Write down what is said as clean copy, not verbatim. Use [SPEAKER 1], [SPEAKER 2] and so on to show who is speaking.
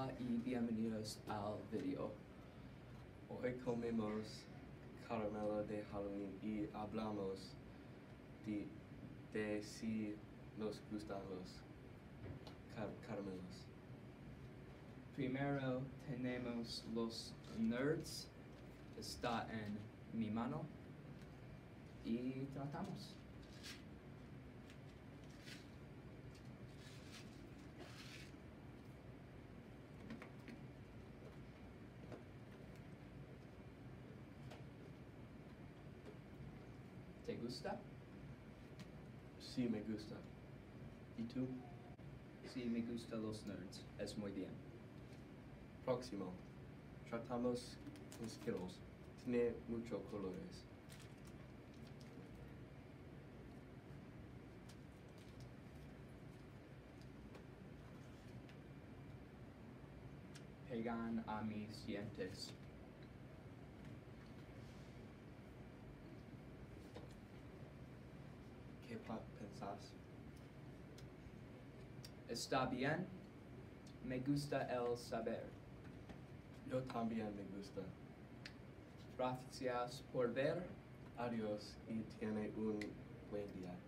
[SPEAKER 1] Hola y bienvenidos al video.
[SPEAKER 2] Hoy comemos caramelo de Halloween y hablamos de si nos gustan los caramelos.
[SPEAKER 1] Primero tenemos los nerds, está en mi mano y tratamos. ¿Te gusta?
[SPEAKER 2] Sí, me gusta. ¿Y tú?
[SPEAKER 1] Sí, me gustan los nerds, es muy bien.
[SPEAKER 2] Próximo. Tratamos con Skittles. Tiene muchos colores.
[SPEAKER 1] Pegan a mis dientes.
[SPEAKER 2] ¿Qué pensás?
[SPEAKER 1] Está bien, me gusta el saber.
[SPEAKER 2] Yo también me gusta.
[SPEAKER 1] Gracias por ver.
[SPEAKER 2] Adiós y tiene un buen día.